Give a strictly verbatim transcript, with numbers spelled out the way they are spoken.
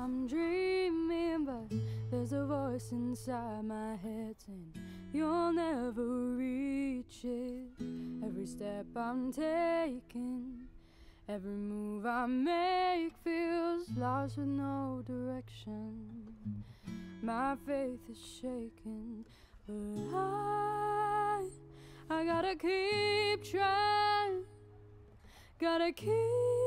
I'm dreaming, but there's a voice inside my head saying you'll never reach it. Every step I'm taking, every move I make feels lost with no direction. My faith is shaken, but I, I gotta keep trying, gotta keep